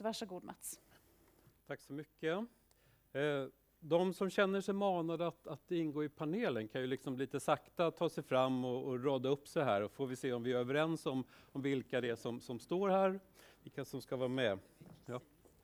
Så varsågod Mats. Tack så mycket. De som känner sig manade att ingå i panelen kan ju liksom lite sakta ta sig fram och rada upp sig här. Och får vi se om vi är överens om vilka det är som står här, vilka som ska vara med. Ja.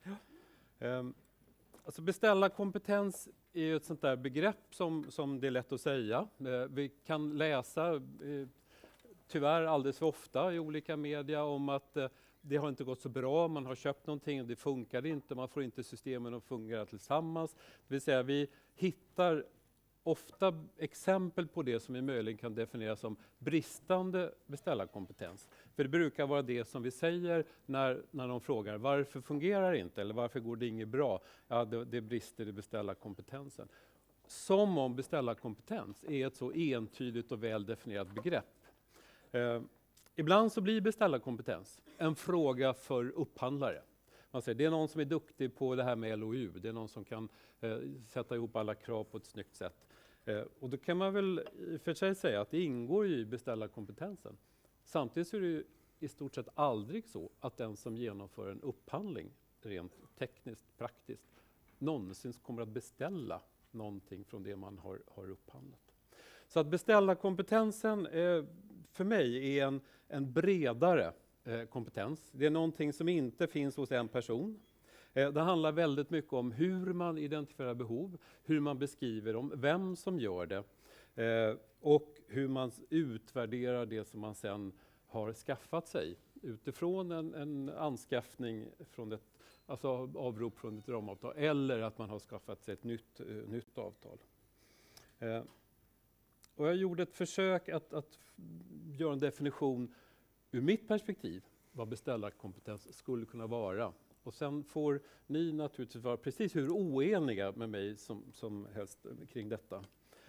Alltså beställarkompetens är ju ett sånt där begrepp som det är lätt att säga. Vi kan läsa tyvärr alldeles för ofta i olika media om att det har inte gått så bra, man har köpt någonting och det funkar inte, man får inte systemen att fungera tillsammans. Det vill säga vi hittar ofta exempel på det som vi möjligen kan definiera som bristande beställarkompetens. För det brukar vara det som vi säger när de frågar varför fungerar det inte eller varför går det inget bra? Ja, det brister i beställarkompetensen. Som om beställarkompetens är ett så entydigt och väl definierat begrepp. Ibland så blir beställarkompetens en fråga för upphandlare. Man säger, det är någon som är duktig på det här med LOU, det är någon som kan sätta ihop alla krav på ett snyggt sätt. Och då kan man väl i för sig säga att det ingår i beställarkompetensen. Samtidigt så är det ju i stort sett aldrig så att den som genomför en upphandling rent tekniskt, praktiskt, någonsin kommer att beställa någonting från det man har upphandlat. Så att beställarkompetensen för mig är en bredare kompetens. Det är någonting som inte finns hos en person. Det handlar väldigt mycket om hur man identifierar behov, hur man beskriver dem, vem som gör det och hur man utvärderar det som man sedan har skaffat sig utifrån en anskaffning från alltså avrop från ett ramavtal eller att man har skaffat sig ett nytt avtal. Och jag gjorde ett försök att göra en definition ur mitt perspektiv vad beställarkompetens skulle kunna vara. Och sen får ni naturligtvis vara precis hur oeniga med mig som helst kring detta.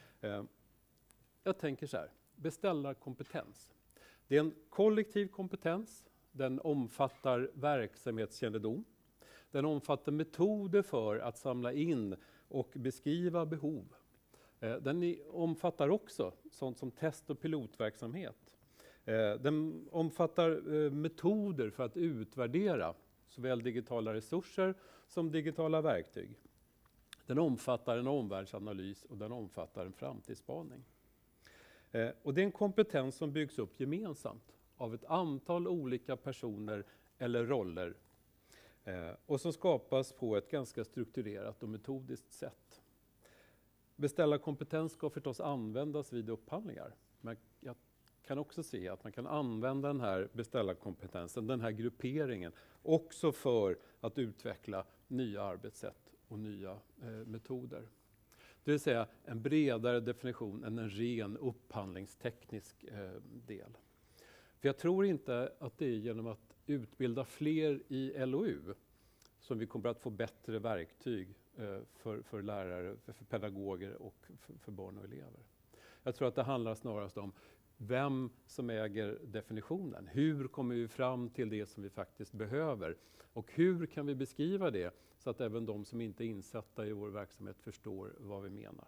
Jag tänker så här, beställarkompetens. Det är en kollektiv kompetens, den omfattar verksamhetskännedom. Den omfattar metoder för att samla in och beskriva behov. Den omfattar också sånt som test- och pilotverksamhet. Den omfattar metoder för att utvärdera såväl digitala resurser som digitala verktyg. Den omfattar en omvärldsanalys och den omfattar en framtidsspaning. Och det är en kompetens som byggs upp gemensamt av ett antal olika personer eller roller och som skapas på ett ganska strukturerat och metodiskt sätt. Beställarkompetens ska förstås användas vid upphandlingar. Men jag kan också se att man kan använda den här beställarkompetensen, den här grupperingen, också för att utveckla nya arbetssätt och nya metoder. Det vill säga en bredare definition än en ren upphandlingsteknisk del. För jag tror inte att det är genom att utbilda fler i LOU som vi kommer att få bättre verktyg för lärare, för pedagoger och för barn och elever. Jag tror att det handlar snarast om vem som äger definitionen. Hur kommer vi fram till det som vi faktiskt behöver? Och hur kan vi beskriva det så att även de som inte är insatta i vår verksamhet förstår vad vi menar?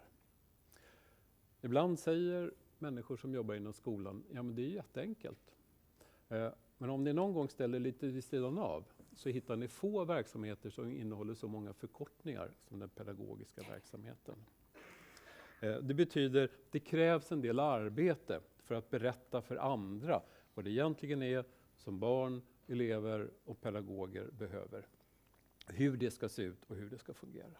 Ibland säger människor som jobbar inom skolan, ja men det är jätteenkelt. Men om ni någon gång ställer lite vid sidan av så hittar ni få verksamheter som innehåller så många förkortningar som den pedagogiska verksamheten. Det betyder att det krävs en del arbete för att berätta för andra vad det egentligen är som barn, elever och pedagoger behöver. Hur det ska se ut och hur det ska fungera.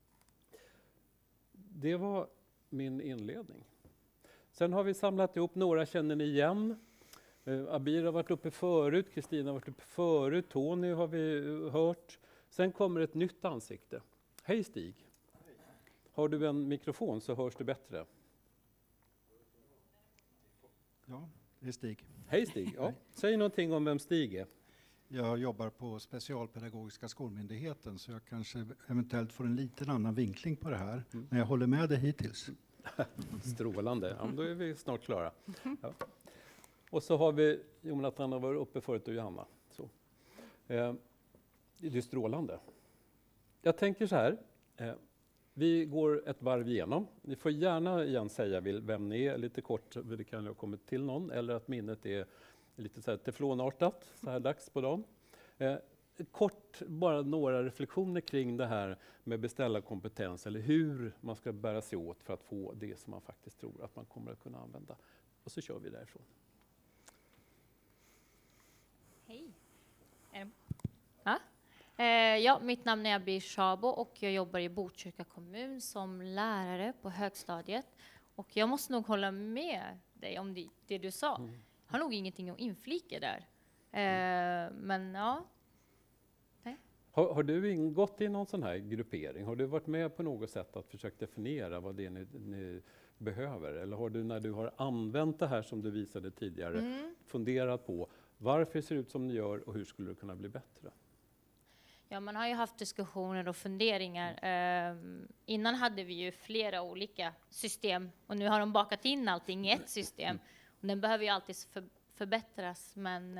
Det var min inledning. Sen har vi samlat ihop, några känner ni igen. Abir har varit uppe förut, Kristina har varit uppe förut, Tony har vi hört. Sen kommer ett nytt ansikte. Hej Stig. Hej. Har du en mikrofon så hörs du bättre. Ja, det är Stig. Hej Stig. Ja. Säg någonting om vem Stig är. Jag jobbar på Specialpedagogiska skolmyndigheten så jag kanske eventuellt får en liten annan vinkling på det här. Men jag håller med dig hittills. Strålande. Ja, då är vi snart klara. Ja. Och så har vi Jonathan har varit uppe förut och Johanna. Så. Det är strålande. Jag tänker så här. Vi går ett varv igenom. Ni får gärna igen säga vem ni är lite kort. Det kan ha kommit till någon. Eller att minnet är lite så här teflonartat. Så här dags på dem. kort, bara några reflektioner kring det här med beställarkompetens eller hur man ska bära sig åt för att få det som man faktiskt tror att man kommer att kunna använda. Och så kör vi därifrån. Hej. Mitt namn är Abir Shabo och jag jobbar i Botkyrka kommun som lärare på högstadiet. Och jag måste nog hålla med dig om det du sa. Jag har nog ingenting att inflika där. Men ja. Nej. Har du ingått i någon sån här gruppering? Har du varit med på något sätt att försöka definiera vad det är ni behöver? Eller har du, när du har använt det här som du visade tidigare, funderat på varför det ser ut som ni gör och hur skulle det kunna bli bättre? Ja, man har ju haft diskussioner och funderingar. Innan hade vi ju flera olika system och nu har de bakat in allting i ett system. Och den behöver ju alltid förbättras, men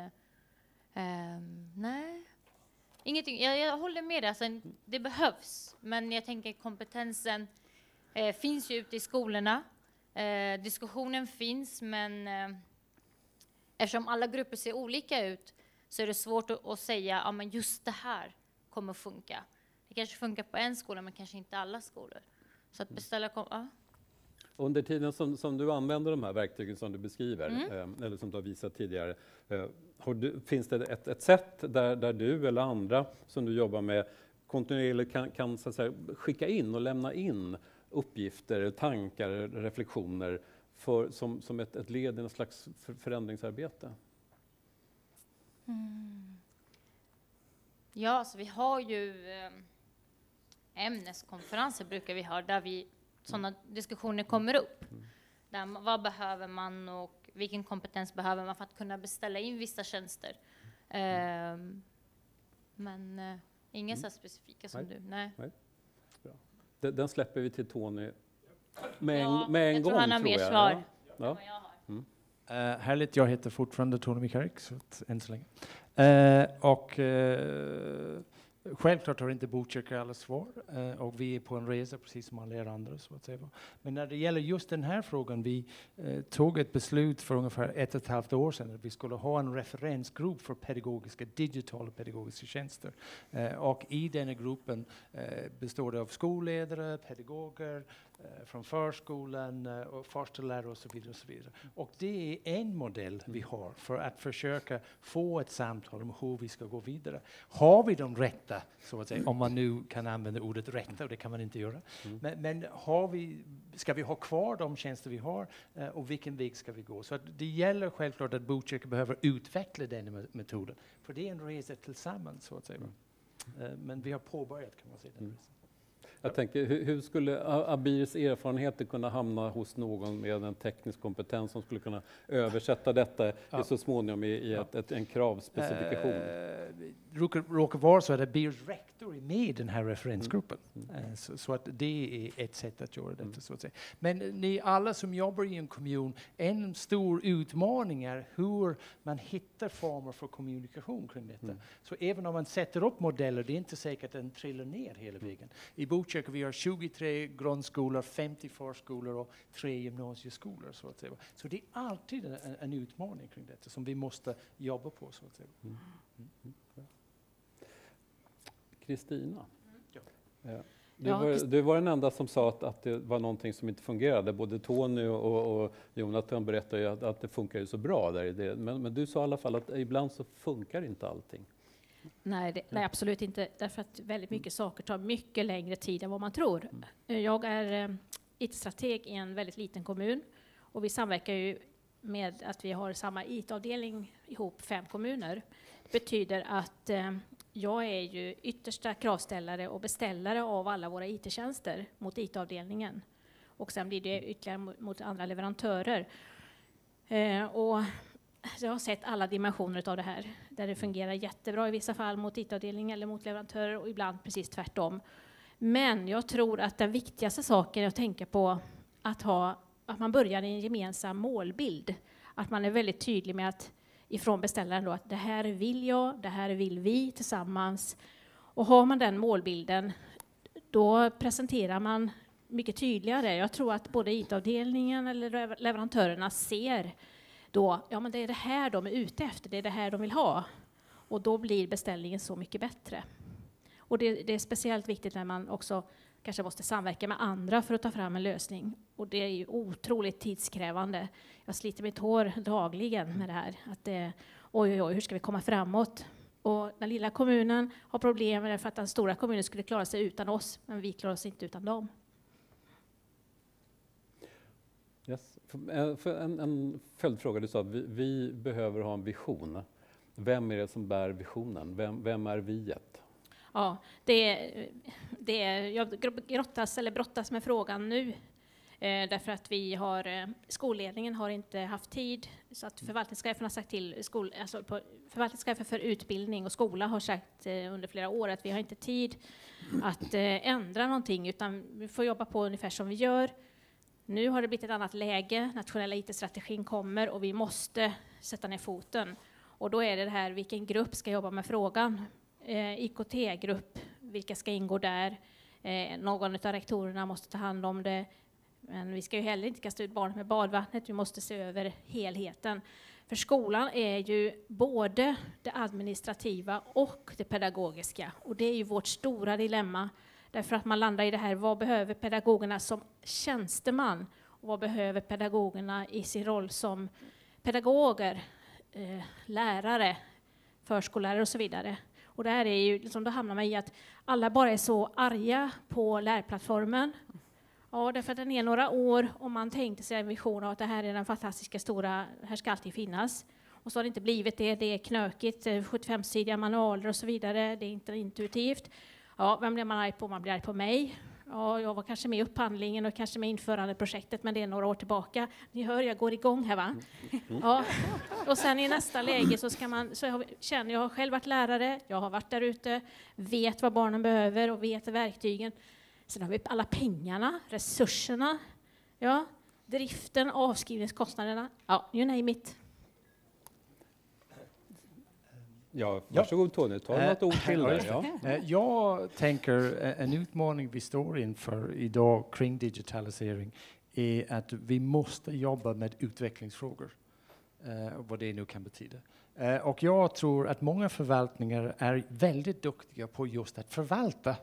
nej. Ingenting. Jag håller med dig, alltså, det behövs. Men jag tänker kompetensen finns ju ute i skolorna. Diskussionen finns, men eftersom alla grupper ser olika ut så är det svårt att säga, ja men just det här kommer funka. Det kanske funkar på en skola men kanske inte alla skolor. Så att beställa Under tiden som du använder de här verktygen som du beskriver, eller som du har visat tidigare, finns det ett sätt där du eller andra som du jobbar med kontinuerligt kan så att säga, skicka in och lämna in uppgifter, tankar, reflektioner som ett led i en slags förändringsarbete? Ja, så vi har ju ämneskonferenser brukar vi ha där sådana diskussioner kommer upp. Där, vad behöver man och vilken kompetens behöver man för att kunna beställa in vissa tjänster. Men inga så specifika som du. Nej. Bra. Den släpper vi till Tony med en gång, jag tror han har mer svar. Ja. Härligt, jag heter fortfarande Tony Mikarik, så än så länge. Självklart har inte Botkyrka alla svar och vi är på en resa precis som alla er andra. Så att säga. Men när det gäller just den här frågan, vi tog ett beslut för ungefär 1,5 år sedan att vi skulle ha en referensgrupp för digitala pedagogiska tjänster. Och i den gruppen består det av skolledare, pedagoger, från förskolan och förstelärare och så vidare och så vidare. Och det är en modell vi har för att försöka få ett samtal om hur vi ska gå vidare. Har vi de rätta, så att säga, om man nu kan använda ordet rätta, och det kan man inte göra. Men ska vi ha kvar de tjänster vi har och vilken väg ska vi gå? Så att det gäller självklart att Botkyrka behöver utveckla den metoden. För det är en resa tillsammans, så att säga. Men vi har påbörjat, kan man säga, den resan. Jag tänker, hur skulle Abirs erfarenheter kunna hamna hos någon med en teknisk kompetens som skulle kunna översätta detta så småningom i en kravspecifikation? Råkar vara så att Abirs rektor är med i den här referensgruppen. Så att det är ett sätt att göra detta, så att säga. Men ni alla som jobbar i en kommun, en stor utmaning är hur man hittar former för kommunikation kring detta. Så även om man sätter upp modeller, det är inte säkert att den trillar ner hela vägen. I Botkyrka vi har 23 grundskolor, 50 förskolor och 3 gymnasieskolor, så att säga. Så det är alltid en utmaning kring detta som vi måste jobba på, så att säga. Kristina, du var den enda som sa att det var någonting som inte fungerade. Både Tony och Jonathan berättade ju att det funkar ju så bra där i det. Men du sa i alla fall att ibland så funkar inte allting. Nej, absolut inte. Därför att väldigt mycket saker tar mycket längre tid än vad man tror. Jag är IT-strateg i en väldigt liten kommun. Och vi samverkar ju med att vi har samma IT-avdelning ihop 5 kommuner. Det betyder att jag är ju yttersta kravställare och beställare av alla våra IT-tjänster mot IT-avdelningen. Och sen blir det ytterligare mot andra leverantörer. Och jag har sett alla dimensioner av det här. Där det fungerar jättebra i vissa fall mot IT-avdelning eller mot leverantörer och ibland precis tvärtom. Men jag tror att den viktigaste saken att tänka på att man börjar i en gemensam målbild. Att man är väldigt tydlig med att ifrån beställaren då, att det här vill jag, det här vill vi tillsammans. Och har man den målbilden, då presenterar man mycket tydligare. Jag tror att både IT-avdelningen eller leverantörerna ser då, ja men det är det här de är ute efter, det är det här de vill ha. Och då blir beställningen så mycket bättre. Och det är speciellt viktigt när man också kanske måste samverka med andra för att ta fram en lösning. Och det är ju otroligt tidskrävande. Jag sliter mitt hår dagligen med det här. Att oj, hur ska vi komma framåt? Och den lilla kommunen har problem med det för att den stora kommunen skulle klara sig utan oss. Men vi klarar oss inte utan dem. Yes. För en följdfråga, du sa att vi behöver ha en vision. Vem är det som bär visionen? Vem är viet? Ja, jag brottas med frågan nu. Därför att skolledningen har inte haft tid, så att förvaltningschefen har sagt till förvaltningschefen för utbildning och skola har sagt under flera år att vi har inte tid att ändra någonting, utan vi får jobba på ungefär som vi gör. Nu har det blivit ett annat läge, nationella IT-strategin kommer och vi måste sätta ner foten. Och då är det här, vilken grupp ska jobba med frågan? IKT-grupp, vilka ska ingå där? Någon av rektorerna måste ta hand om det. Men vi ska ju heller inte kasta ut barnet med badvattnet, vi måste se över helheten. För skolan är ju både det administrativa och det pedagogiska. Och det är ju vårt stora dilemma. Därför att man landar i det här, vad behöver pedagogerna som tjänsteman? Och vad behöver pedagogerna i sin roll som pedagoger, lärare, förskollärare och så vidare. Och det här är ju, liksom, då hamnar man i att alla bara är så arga på lärplattformen. Ja, därför att den är några år och man tänkte sig en vision av att det här är den fantastiska stora, här ska alltid finnas. Och så har det inte blivit det, det är knökigt, 75-sidiga manualer och så vidare, det är inte intuitivt. Ja, vem blir man arg på? Man blir arg på mig. Ja, jag var kanske med i upphandlingen och kanske med införandeprojektet, men det är några år tillbaka. Ni hör, jag går igång här, va? Ja. Och sen i nästa läge jag har själv varit lärare, jag har varit där ute, vet vad barnen behöver och vet verktygen. Sen har vi alla pengarna, resurserna, ja, driften, avskrivningskostnaderna, ja, you name it. Ja, varsågod Tony, ta något ord till där. Ja. Jag tänker en utmaning vi står inför idag kring digitalisering är att vi måste jobba med utvecklingsfrågor, vad det nu kan betyda. Och jag tror att många förvaltningar är väldigt duktiga på just att förvalta.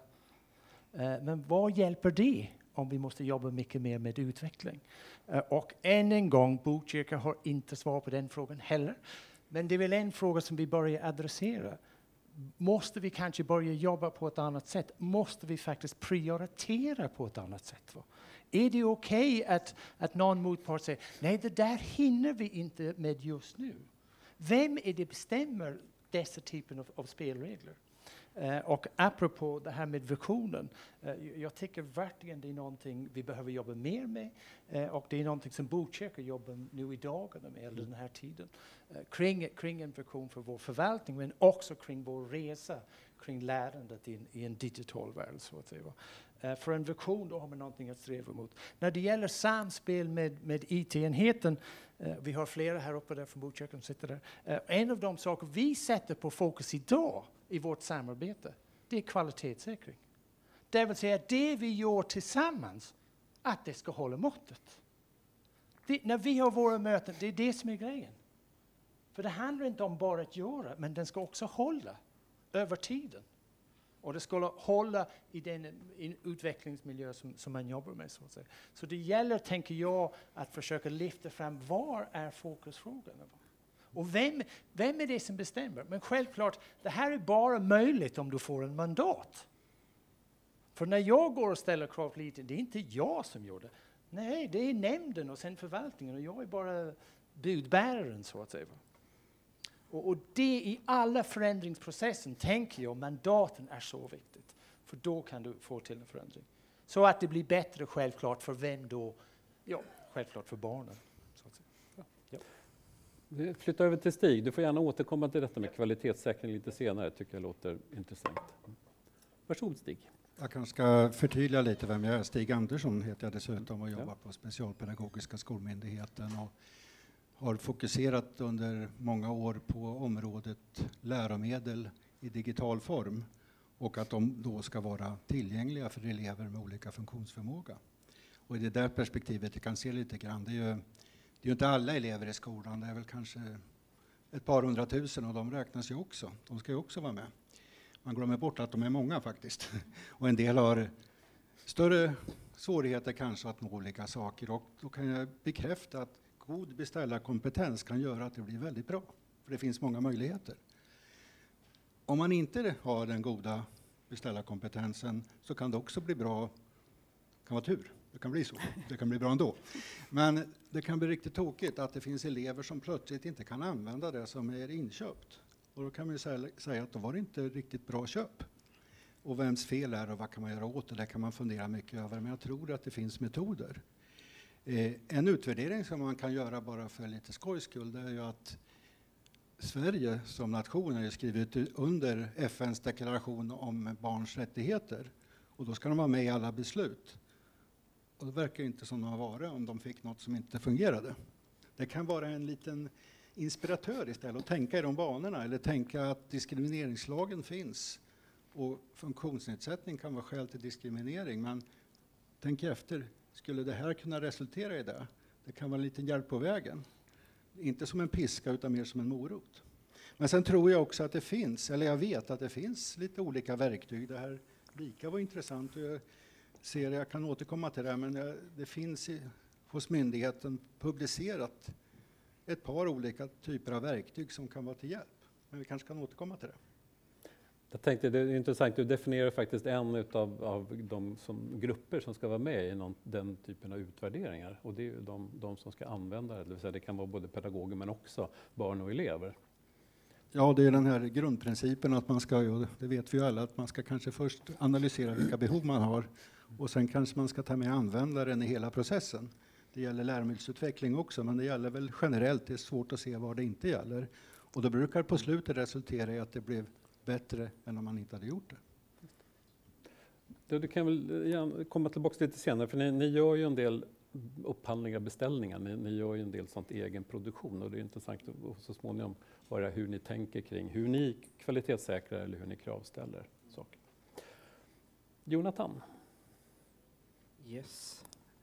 Men vad hjälper det om vi måste jobba mycket mer med utveckling? Och än en gång, Botkyrka har inte svar på den frågan heller. Men det är väl en fråga som vi börjar adressera. Måste vi kanske börja jobba på ett annat sätt? Måste vi faktiskt prioritera på ett annat sätt? Va? Är det okej att någon motpart säger nej, det där hinner vi inte med just nu? Vem är det bestämmer dessa typen av spelregler? Och apropå det här med visionen, jag tycker verkligen det är någonting vi behöver jobba mer med, och det är någonting som Botkyrka jobbar nu i dagarna med, eller den här tiden, kring en vision för vår förvaltning, men också kring vår resa, kring lärandet i en digital värld, så att säga. För en vision, då har man någonting att sträva mot. När det gäller samspel med IT-enheten, vi har flera här uppe där från Botkyrka som sitter där. En av de saker vi sätter på fokus idag i vårt samarbete, det är kvalitetssäkring. Det vill säga det vi gör tillsammans, att det ska hålla måttet. När vi har våra möten, det är det som är grejen. För det handlar inte om bara att göra, men den ska också hålla över tiden. Och det ska hålla i den utvecklingsmiljö som man jobbar med. Så att säga. Så det gäller, tänker jag, att försöka lyfta fram var är fokusfrågan. Och vem är det som bestämmer? Men självklart, det här är bara möjligt om du får en mandat. För när jag går och ställer krav på lite, det är inte jag som gör det. Nej, det är nämnden och sen förvaltningen, och jag är bara budbäraren, så att säga. Och det i alla förändringsprocessen, tänker jag, mandaten är så viktigt. För då kan du få till en förändring. Så att det blir bättre, självklart, för vem då? Ja, självklart för barnen. Så att säga. Ja. Vi flyttar över till Stig. Du får gärna återkomma till detta med kvalitetssäkring lite senare, tycker jag låter intressant. Varsågod Stig. Jag kanske ska förtydliga lite vem jag är. Stig Andersson heter jag dessutom och jobbar på Specialpedagogiska skolmyndigheten och har fokuserat under många år på området läromedel i digital form och att de då ska vara tillgängliga för elever med olika funktionsförmåga. Och i det där perspektivet, jag kan se lite grann, det är ju inte alla elever i skolan, det är väl kanske ett par 100 000 och de räknas ju också. De ska ju också vara med. Man glömmer bort att de är många faktiskt. Och en del har större svårigheter kanske att nå olika saker. Och då kan jag bekräfta att god beställarkompetens kan göra att det blir väldigt bra. För det finns många möjligheter. Om man inte har den goda beställarkompetensen så kan det också bli bra. Det kan vara tur. Det kan bli så. Det kan bli bra ändå. Men det kan bli riktigt tokigt att det finns elever som plötsligt inte kan använda det som är inköpt. Och då kan man ju säga att då var det inte riktigt bra köp. Och vems fel är och vad kan man göra åt det? Det kan man fundera mycket över. Men jag tror att det finns metoder. En utvärdering som man kan göra bara för lite skojs skull, det är ju att Sverige som nation har skrivit under FNs deklaration om barns rättigheter. Och då ska de vara med i alla beslut. Och det verkar inte som de har varit om de fick något som inte fungerade. Det kan vara en liten inspiratör istället att tänka i de banorna. Eller tänka att diskrimineringslagen finns. Och funktionsnedsättning kan vara skäl till diskriminering. Men tänk efter, skulle det här kunna resultera i det? Det kan vara en liten hjälp på vägen. Inte som en piska utan mer som en morot. Men sen tror jag också att det finns, eller jag vet att det finns lite olika verktyg. Det här lika var intressant och jag kan återkomma till det, men det finns hos myndigheten publicerat ett par olika typer av verktyg som kan vara till hjälp. Men vi kanske kan återkomma till det. Jag tänkte det är intressant, du definierar faktiskt en av de grupper som ska vara med i den typen av utvärderingar. Och det är ju de som ska använda det, det vill säga det kan vara både pedagoger men också barn och elever. Ja, det är den här grundprincipen att man ska, det vet vi ju alla, att man ska kanske först analysera vilka behov man har och sen kanske man ska ta med användaren i hela processen. Det gäller läromedelsutveckling också, men det gäller väl generellt, det är svårt att se vad det inte gäller. Och då brukar på slutet resultera i att det blev bättre än om man inte hade gjort det. Du kan väl komma tillbaka lite senare, för ni gör ju en del upphandlingar, beställningar. Ni gör ju en del sånt egen produktion och det är intressant att så småningom höra hur ni tänker kring hur ni kvalitetssäkrar eller hur ni kravställer saker. Jonathan? Yes.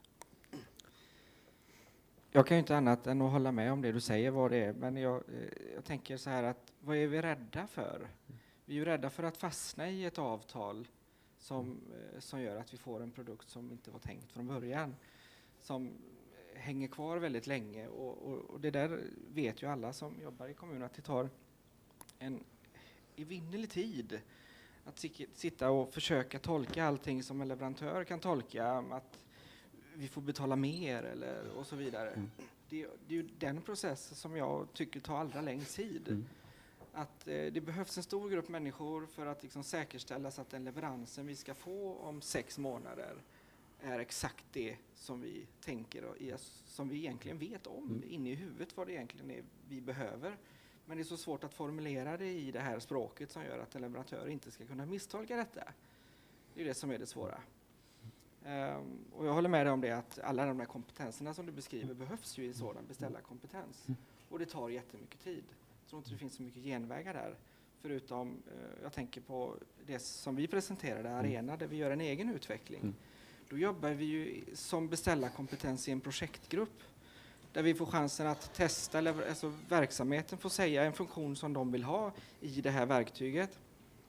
Jag kan ju inte annat än att hålla med om det du säger vad det är, men jag tänker så här att vad är vi rädda för? Vi är ju rädda för att fastna i ett avtal som gör att vi får en produkt som inte var tänkt från början, som hänger kvar väldigt länge och det där vet ju alla som jobbar i kommunen att det tar en evinnerlig tid att sitta och försöka tolka allting som en leverantör kan tolka, att vi får betala mer eller och så vidare. Det är ju den processen som jag tycker tar allra längst tid. Att det behövs en stor grupp människor för att liksom säkerställa så att den leveransen vi ska få om 6 månader är exakt det som vi tänker och som vi egentligen vet om inne i huvudet vad det egentligen är vi behöver. Men det är så svårt att formulera det i det här språket som gör att en leverantör inte ska kunna misstolka detta. Det är det som är det svåra. Och jag håller med dig om det att alla de här kompetenserna som du beskriver behövs ju i sådan beställarkompetens. Och det tar jättemycket tid. Jag tror inte det finns så mycket genvägar där. Förutom, jag tänker på det som vi presenterade, Arena, där vi gör en egen utveckling. Då jobbar vi ju som beställarkompetens i en projektgrupp. Där vi får chansen att testa, alltså verksamheten får säga en funktion som de vill ha i det här verktyget.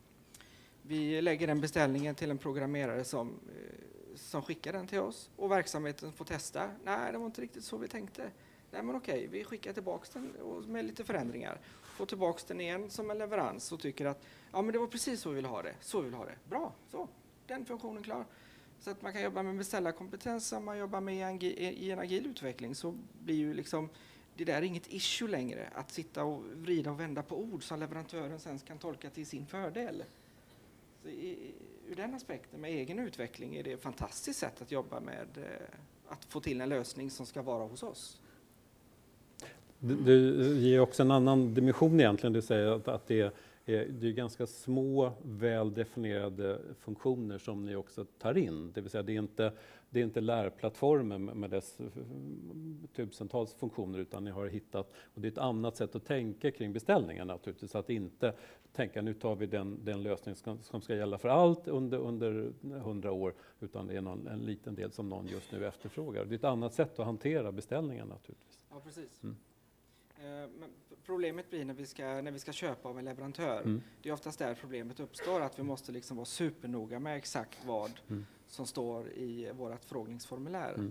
Vi lägger den beställningen till en programmerare som skickar den till oss och verksamheten får testa. Nej, det var inte riktigt så vi tänkte. Nej, men okej, vi skickar tillbaka den med lite förändringar. Får tillbaka den igen som en leverans och tycker att ja, men det var precis så vi vill ha det. Så vi vill ha det. Bra, så. Den funktionen klar. Så att man kan jobba med beställarkompetens som man jobbar med i en agil utveckling, så blir ju liksom det där inget issue längre. Att sitta och vrida och vända på ord som leverantören sen kan tolka till sin fördel. Så ur den aspekten med egen utveckling är det ett fantastiskt sätt att jobba med att få till en lösning som ska vara hos oss. Du ger också en annan dimension egentligen. Du säger att det är ganska små, väldefinierade funktioner som ni också tar in. Det vill säga det är inte lärplattformen med dess tusentals funktioner, utan ni har hittat, och det är ett annat sätt att tänka kring beställningarna naturligtvis. Att inte tänka nu tar vi den lösning som ska gälla för allt under 100 år, utan det är en liten del som någon just nu efterfrågar. Det är ett annat sätt att hantera beställningarna naturligtvis. Ja, precis. Men problemet blir när vi ska köpa av en leverantör. Det är oftast där problemet uppstår, att vi måste liksom vara supernoga med exakt vad som står i vårt förfrågningsformulär.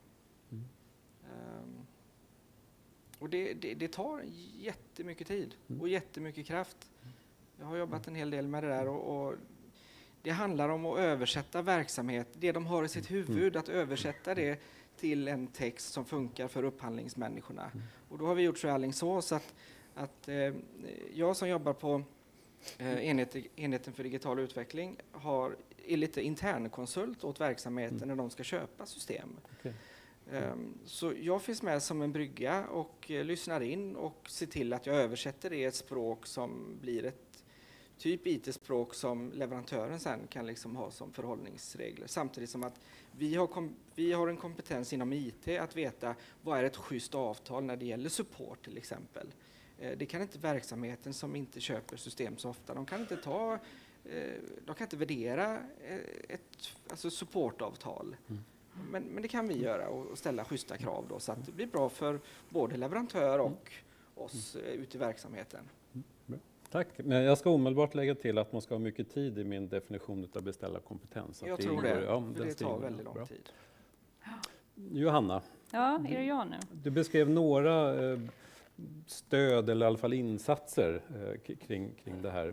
Och det tar jättemycket tid och jättemycket kraft. Jag har jobbat en hel del med det där och det handlar om att översätta verksamhet, det de har i sitt huvud, att översätta det till en text som funkar för upphandlingsmänniskorna. Och då har vi gjort så i Alingsås att jag som jobbar på enheten för digital utveckling är lite internkonsult åt verksamheten när de ska köpa system. Okay. Så jag finns med som en brygga och lyssnar in och ser till att jag översätter det i ett språk som blir ett typ IT-språk som leverantören sen kan liksom ha som förhållningsregler. Samtidigt som att vi har en kompetens inom IT att veta vad är ett schysst avtal när det gäller support till exempel. Det kan inte verksamheten som inte köper system så ofta. De kan inte värdera ett supportavtal. Men det kan vi göra och ställa schyssta krav då, så att det blir bra för både leverantör och oss ute i verksamheten. Tack. Men jag ska omedelbart lägga till att man ska ha mycket tid i min definition av beställarkompetens. Jag tror det. Det tar väldigt lång tid. Johanna. Ja, är det jag nu? Du beskrev några stöd eller i alla fall insatser kring det här.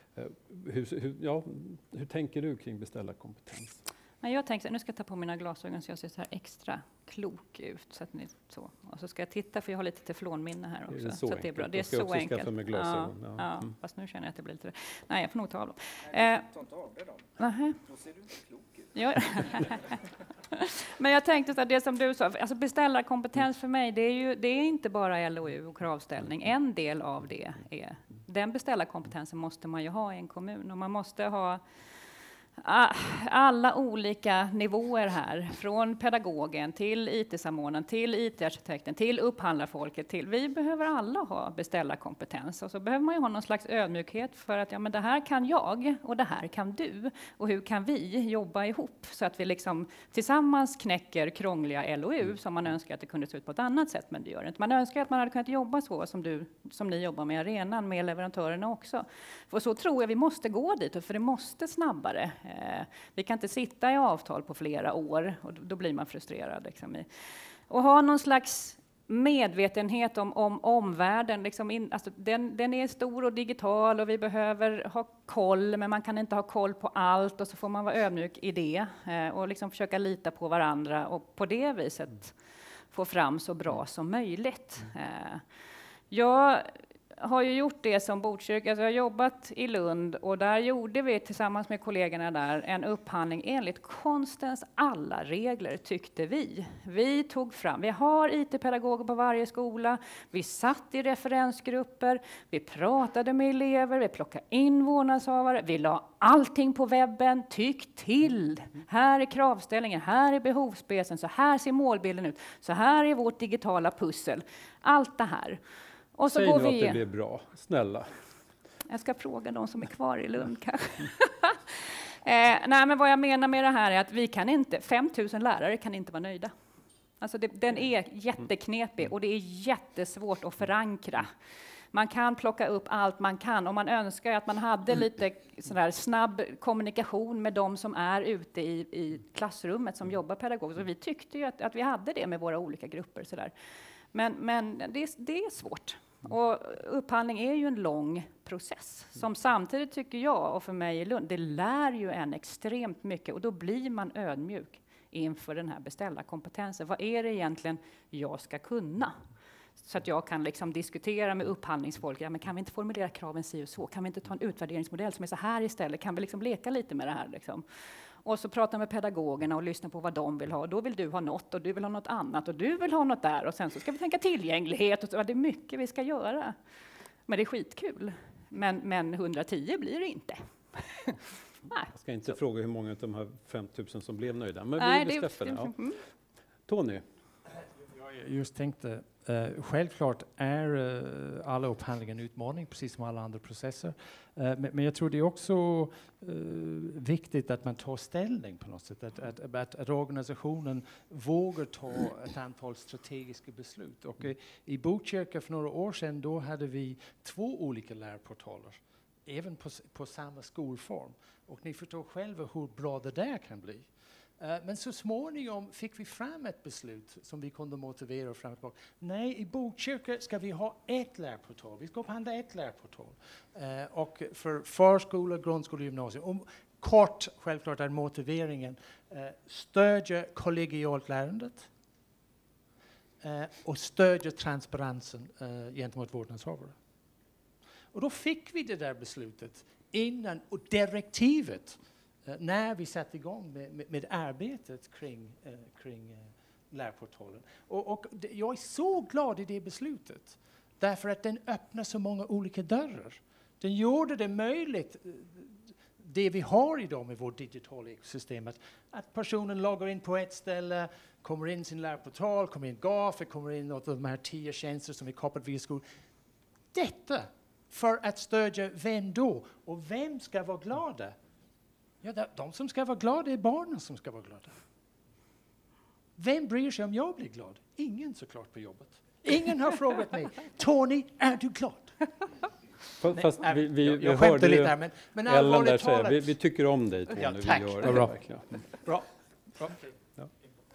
Hur tänker du kring beställarkompetens? Men jag tänkte, nu ska jag ta på mina glasögon så jag ser så här extra klok ut. Så att så. Och så ska jag titta, för jag har lite teflonminne här också. Så att det är bra. Det är så enkelt. Med glasögon. Ja. Fast nu känner jag att det blir lite... Nej, jag får nog ta av dem. Ta inte av dig dem. Då ser du inte klok ut. Ja. Men jag tänkte att det som du sa, alltså beställarkompetens för mig, det är inte bara LOU och kravställning. En del av det är, den beställarkompetensen måste man ju ha i en kommun. Och man måste ha alla olika nivåer här, från pedagogen till IT-samordnaren, till IT-arkitekten, till upphandlarfolket, vi behöver alla ha beställarkompetens. Och så behöver man ju ha någon slags ödmjukhet för att men det här kan jag och det här kan du. Och hur kan vi jobba ihop så att vi liksom tillsammans knäcker krångliga LOU som man önskar att det kunde se ut på ett annat sätt, men det gör det inte. Man önskar att man hade kunnat jobba så som ni jobbar med arenan, med leverantörerna också. För så tror jag vi måste gå dit, för det måste snabbare. Vi kan inte sitta i avtal på flera år, och då blir man frustrerad. Liksom. Och ha någon slags medvetenhet om omvärlden. Liksom den är stor och digital och vi behöver ha koll, men man kan inte ha koll på allt, och så får man vara ödmjuk i det och liksom försöka lita på varandra och på det viset få fram så bra som möjligt. Jag har ju gjort det som Botkyrka, alltså jag har jobbat i Lund, och där gjorde vi tillsammans med kollegorna där en upphandling enligt konstens alla regler, tyckte vi. Vi tog fram, vi har IT-pedagoger på varje skola, vi satt i referensgrupper, vi pratade med elever, vi plockade in vårdnadshavare, vi la allting på webben, tyck till. Här är kravställningen, här är behovsspecen, så här ser målbilden ut, så här är vårt digitala pussel. Allt det här. Och så säg går nu vi att det blir bra, snälla. Jag ska fråga de som är kvar i Lund kanske. Nej, men vad jag menar med det här är att vi kan inte, 5 000 lärare kan inte vara nöjda. Alltså den är jätteknepig och det är jättesvårt att förankra. Man kan plocka upp allt man kan, och man önskar att man hade lite sådär snabb kommunikation med de som är ute i klassrummet som jobbar pedagogiskt. Och vi tyckte ju att vi hade det med våra olika grupper. Sådär. Men det är svårt. Och upphandling är ju en lång process som samtidigt, tycker jag, och för mig i Lund, det lär ju en extremt mycket, och då blir man ödmjuk inför den här beställarkompetensen. Vad är det egentligen jag ska kunna? Så att jag kan liksom diskutera med upphandlingsfolk. Ja, men kan vi inte formulera kraven si och så? Kan vi inte ta en utvärderingsmodell som är så här istället? Kan vi liksom leka lite med det här? Liksom? Och så prata med pedagogerna och lyssna på vad de vill ha. Då vill du ha något, och du vill ha något annat, och du vill ha något där. Och sen så ska vi tänka tillgänglighet. Och så. Det är mycket vi ska göra. Men det är skitkul. Men 110 blir det inte. Nej. Jag ska inte fråga hur många av de här 5 000 som blev nöjda. Men nej, vi bestämmer det. Ja. Tony? Jag just tänkte, Självklart är alla upphandlingar en utmaning, precis som alla andra processer. Men jag tror det är också viktigt att man tar ställning på något sätt. Att organisationen vågar ta ett antal strategiska beslut. Och i Botkyrka för några år sedan då hade vi 2 olika lärportaler. Även på samma skolform. Och ni förstår själva hur bra det där kan bli. Men så småningom fick vi fram ett beslut som vi kunde motivera fram och tillbaka. Nej, i Botkyrka ska vi ha ett lärportal. Vi ska upphandla ett lärportal. Och för förskola, grundskola och gymnasium. Kort, självklart är motiveringen stödja kollegialt lärandet och stödja transparensen gentemot vårdnadshavare. Och då fick vi det där beslutet innan och direktivet när vi satte igång med arbetet kring lärportalen. Och jag är så glad i det beslutet. Därför att den öppnar så många olika dörrar. Den gjorde det möjligt, det vi har idag med vårt digitala ekosystem, att personen loggar in på ett ställe, kommer in sin lärportal, kommer in GAF, kommer in något av de här 10 tjänster som är kopplat via skolan. Detta för att stödja vem då? Och vem ska vara glada? Ja, de som ska vara glada är barnen som ska vara glada. Vem bryr sig om jag blir glad? Ingen såklart på jobbet. Ingen har frågat mig, Tony, är du glad? Fast vi jag skämtar lite här, men allvarligt talat. Vi tycker om dig, Tony. Ja, tack. Vi gör det, bra. Verkligen. Bra. Ja.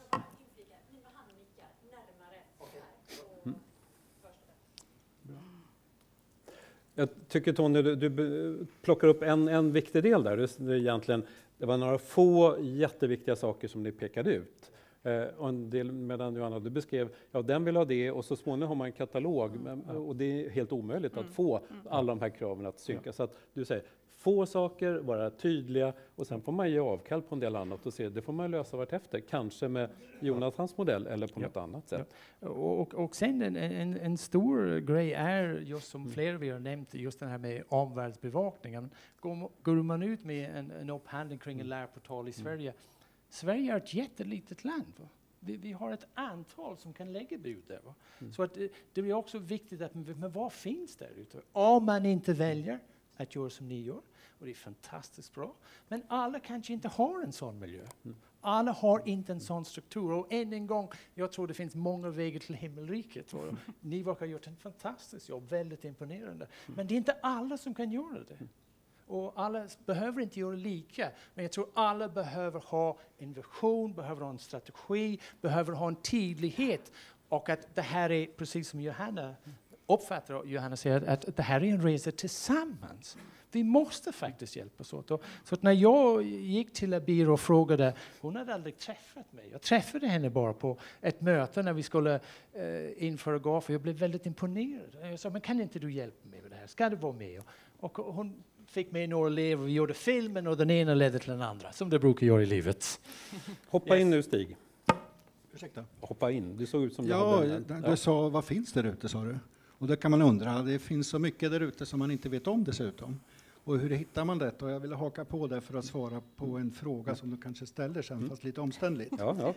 Jag tycker Tony, du plockar upp en viktig del där. Det var några få jätteviktiga saker som ni pekade ut. Och en del medan Johanna, du beskrev, ja den vill ha det och så småningom har man en katalog. Och det är helt omöjligt att få alla de här kraven att synka. Så att du säger, få saker, vara tydliga och sen får man ge avkall på en del annat och se, det får man lösa vartefter. Kanske med Jonathans modell eller på något annat sätt. Och sen en stor grej är just som flera vi har nämnt, just den här med omvärldsbevakningen. Går man ut med en upphandling kring en lärportal i Sverige. Sverige är ett jättelitet land. Va? Vi har ett antal som kan lägga bud där. Va? Så att det är också viktigt att men vad finns där ute? Om man inte väljer att göra som ni gör, och det är fantastiskt bra. Men alla kanske inte har en sån miljö. Alla har inte en sån struktur. Och än en gång, jag tror det finns många vägar till himmelriket. Och ni har gjort en fantastisk jobb, väldigt imponerande. Men det är inte alla som kan göra det. Och alla behöver inte göra lika, men jag tror alla behöver ha en vision, behöver ha en strategi, behöver ha en tydlighet. Och att det här är, precis som Johanna uppfattar och Johanna säger, att det här är en resa tillsammans. Vi måste faktiskt hjälpas åt. Så att när jag gick till Abir och frågade, hon hade aldrig träffat mig. Jag träffade henne bara på ett möte när vi skulle införa GAF. Jag blev väldigt imponerad. Jag sa, men kan inte du hjälpa mig med det här? Ska du vara med? Och hon fick med några elever, vi gjorde filmen och den ena ledde till den andra, som det brukar göra i livet. Hoppa in nu, Stig. Ursäkta? Hoppa in, du såg ut som du sa, vad finns där ute, sa du? Och det kan man undra, det finns så mycket där ute som man inte vet om dessutom. Och hur hittar man det? Och jag ville haka på det för att svara på en fråga som du kanske ställer sen, fast lite omständligt. Ja.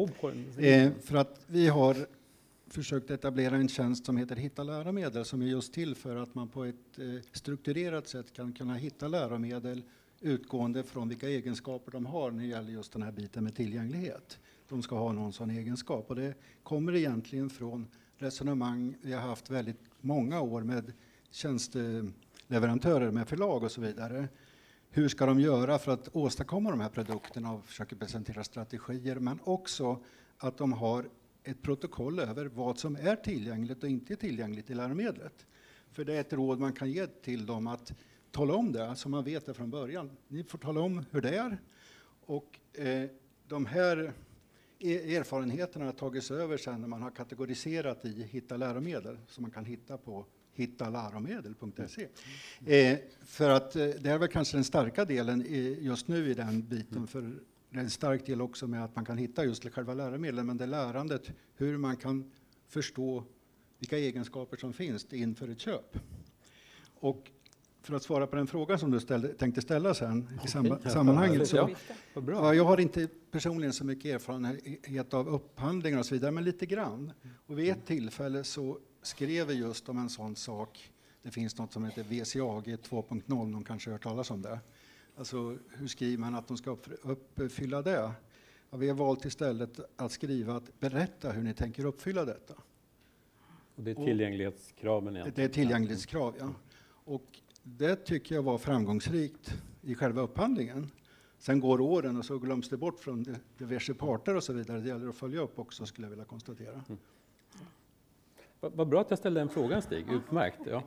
För att vi har försökt etablera en tjänst som heter Hitta läromedel, som är just till för att man på ett strukturerat sätt kan kunna hitta läromedel utgående från vilka egenskaper de har när det gäller just den här biten med tillgänglighet. De ska ha någon sån egenskap, och det kommer egentligen från resonemang vi har haft väldigt många år med tjänsteleverantörer, med förlag och så vidare. Hur ska de göra för att åstadkomma de här produkterna, och försöka presentera strategier, men också att de har ett protokoll över vad som är tillgängligt och inte tillgängligt i läromedlet. För det är ett råd man kan ge till dem, att tala om det så man vet det från början. Ni får tala om hur det är, och de här erfarenheterna har tagits över sen när man har kategoriserat i Hitta läromedel, som man kan hitta på hittaläromedel.se. För att det är väl kanske den starka delen just nu i den biten, för det är en stark del också med att man kan hitta just själva läromedlen, men det lärandet, hur man kan förstå vilka egenskaper som finns inför ett köp. Och för att svara på den frågan som du tänkte ställa sen i sammanhanget. Så, bra. jag har inte personligen så mycket erfarenhet av upphandlingar och så vidare, men lite grann. Och vid ett tillfälle så skrev vi just om en sån sak. Det finns något som heter VCAG 2.0, någon kanske har hört talas om det. Alltså hur skriver man att de ska uppfylla det? Ja, vi har valt istället att skriva att berätta hur ni tänker uppfylla detta. Och det är tillgänglighetskraven egentligen. Det är tillgänglighetskrav, ja. Och det tycker jag var framgångsrikt i själva upphandlingen. Sen går åren och så glöms det bort från diverse parter och så vidare. Det gäller att följa upp också, skulle jag vilja konstatera. Vad bra att jag ställde den frågan, Stig. Utmärkt. Ja.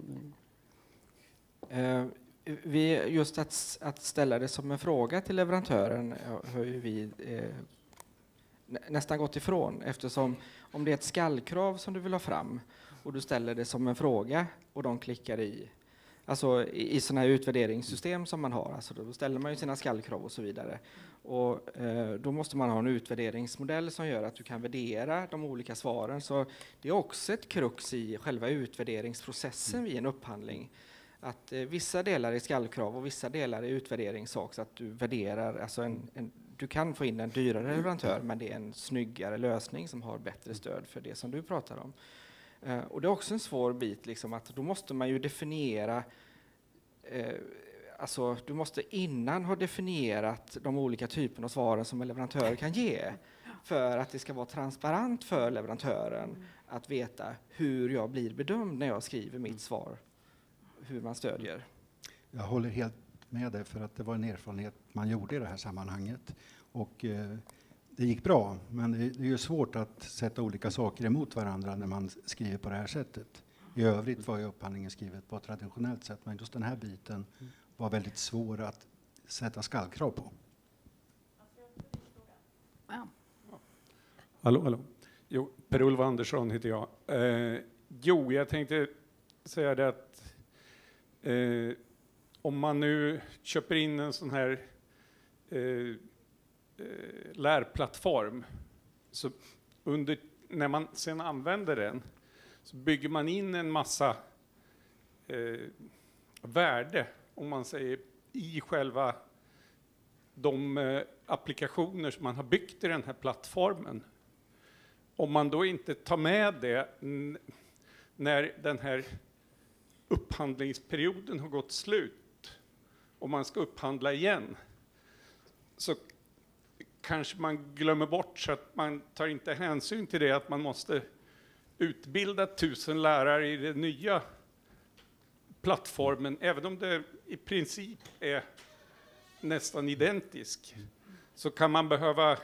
Just att ställa det som en fråga till leverantören har ju vi nästan gått ifrån, eftersom om det är ett skallkrav som du vill ha fram och du ställer det som en fråga och de klickar i, alltså i sådana här utvärderingssystem som man har, alltså då ställer man ju sina skallkrav och så vidare, och då måste man ha en utvärderingsmodell som gör att du kan värdera de olika svaren. Så det är också ett krux i själva utvärderingsprocessen vid en upphandling, att vissa delar är skallkrav och vissa delar är utvärderingssak, så att du värderar, alltså du kan få in en dyrare leverantör, men det är en snyggare lösning som har bättre stöd för det som du pratar om. Och det är också en svår bit, liksom, att då måste man ju definiera, alltså du måste innan ha definierat de olika typerna av svaren som en leverantör kan ge, för att det ska vara transparent för leverantören att veta hur jag blir bedömd när jag skriver mitt svar, hur man stödjer. Jag håller helt med dig, för att det var en erfarenhet man gjorde i det här sammanhanget. Och det gick bra, men det är ju svårt att sätta olika saker emot varandra när man skriver på det här sättet. I övrigt var ju upphandlingen skrivet på ett traditionellt sätt, men just den här biten var väldigt svår att sätta skallkrav på. Hallå. Jo, Per-Olof Andersson heter jag. Jag tänkte säga det att om man nu köper in en sån här lärplattform, så när man sen använder den så bygger man in en massa värde, om man säger, i själva de applikationer som man har byggt i den här plattformen. Om man då inte tar med det när den här upphandlingsperioden har gått slut och man ska upphandla igen, så kanske man glömmer bort, så att man tar inte hänsyn till det, att man måste utbilda 1000 lärare i den nya plattformen, även om det i princip är nästan identisk, så kan man behöva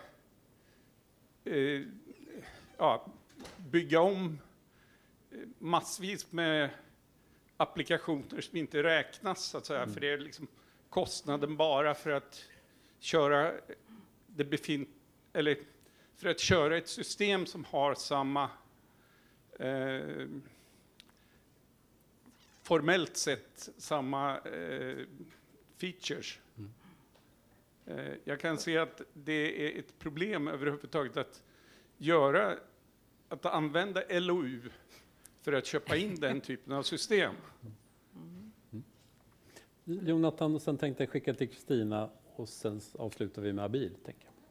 bygga om massvis med applikationer som inte räknas, så att säga, för det är liksom kostnaden bara för att köra eller för att köra ett system som har samma formellt sett samma features. Jag kan se att det är ett problem överhuvudtaget att använda LOU för att köpa in den typen av system. Jonathan, och sen tänkte jag skicka till Kristina och sen avslutar vi med Abid, tänker jag.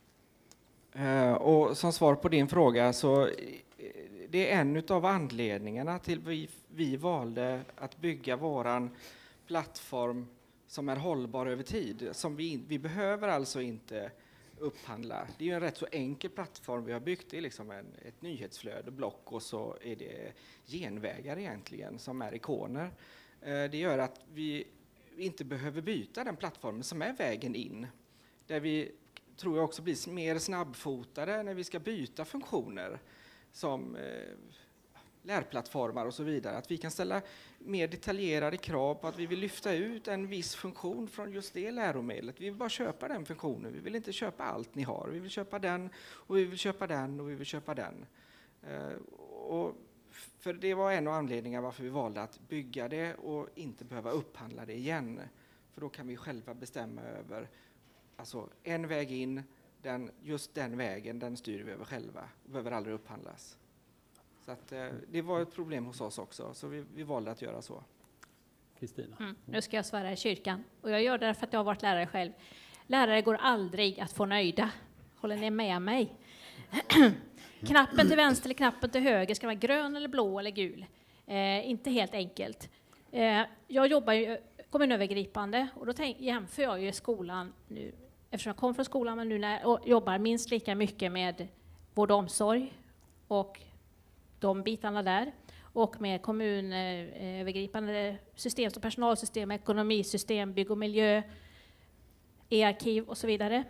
Och som svar på din fråga, så det är en av anledningarna till vi valde att bygga våran plattform som är hållbar över tid. Som vi behöver alltså inte upphandla. Det är ju en rätt så enkel plattform vi har byggt. Det är liksom ett nyhetsflöde, block, och så är det genvägar egentligen som är ikoner. Det gör att vi inte behöver byta den plattformen som är vägen in. Där vi tror jag också blir mer snabbfotade när vi ska byta funktioner som lärplattformar och så vidare. Att vi kan ställa mer detaljerade krav på att vi vill lyfta ut en viss funktion från just det läromedlet. Vi vill bara köpa den funktionen. Vi vill inte köpa allt ni har. Vi vill köpa den, och vi vill köpa den, och vi vill köpa den. Och för det var en av anledningarna varför vi valde att bygga det och inte behöva upphandla det igen. För då kan vi själva bestämma över, alltså en väg in, just den vägen, den styr vi över själva. Behöver aldrig upphandlas. Så att, det var ett problem hos oss också, så vi valde att göra så. Kristina. Nu ska jag svära i kyrkan. Och jag gör det för att jag har varit lärare själv. Lärare går aldrig att få nöjda. Håller ni med mig? Knappen till vänster eller knappen till höger ska vara grön eller blå eller gul. Inte helt enkelt. Jag jobbar ju kommunövergripande och då jämför jag ju skolan nu. Eftersom jag kom från skolan men nu när jag jobbar minst lika mycket med vård och omsorg och de bitarna där. Och med kommunövergripande system som personalsystem, ekonomisystem, bygg och miljö, e-arkiv och så vidare.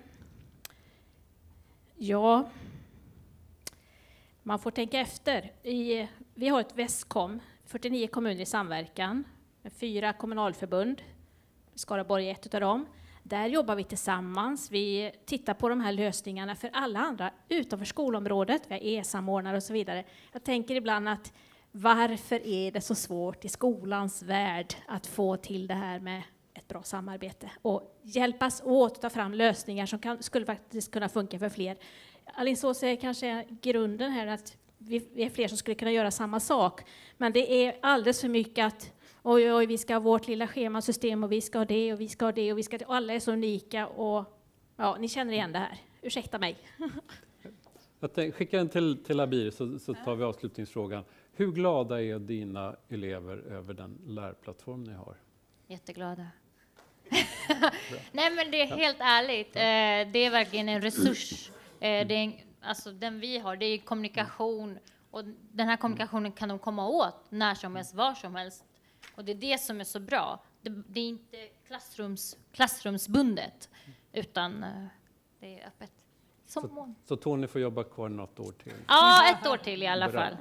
Ja, man får tänka efter. Vi har ett Västkom, 49 kommuner i samverkan, med 4 kommunalförbund. Skaraborg är ett av dem. Där jobbar vi tillsammans. Vi tittar på de här lösningarna för alla andra utanför skolområdet. Vi har e-samordnare och så vidare. Jag tänker ibland att varför är det så svårt i skolans värld att få till det här med ett bra samarbete och hjälpas åt att ta fram lösningar som skulle faktiskt kunna funka för fler. Alingsås är kanske grunden här att vi är fler som skulle kunna göra samma sak. Men det är alldeles för mycket att oj, vi ska ha vårt lilla schemasystem och vi ska ha det och vi ska ha det och vi ska ha det. Och alla är så unika och ja, ni känner igen det här. Ursäkta mig. Jag skickar en till Abir så tar vi avslutningsfrågan. Hur glada är dina elever över den lärplattform ni har? Jätteglada. Nej, men det är helt ärligt. Det är verkligen en resurs. Alltså den vi har, det är kommunikation. Och den här kommunikationen kan de komma åt när som helst, var som helst. Och det är det som är så bra. Det är inte klassrumsbundet, utan det är öppet. Så Tony får jobba kvar något år till? Ja, ett år till i alla fall.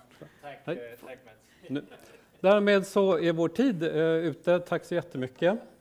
Tack Mats. Därmed så är vår tid ute. Tack så jättemycket.